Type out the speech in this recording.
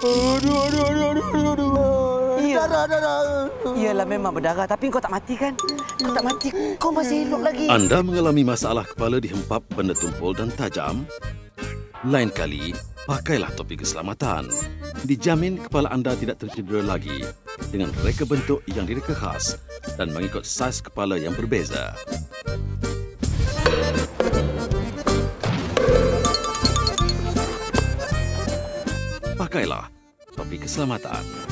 Iya. Iyalah memang berdarah, tapi kau tak mati kan? Kau tak mati, kau masih hidup lagi. Anda mengalami masalah kepala dihempap benda tumpul dan tajam? Lain kali, pakailah topi keselamatan. Dijamin kepala anda tidak tercedera lagi dengan reka bentuk yang direka khas dan mengikut saiz kepala yang berbeza. Pakailah topi keselamatan.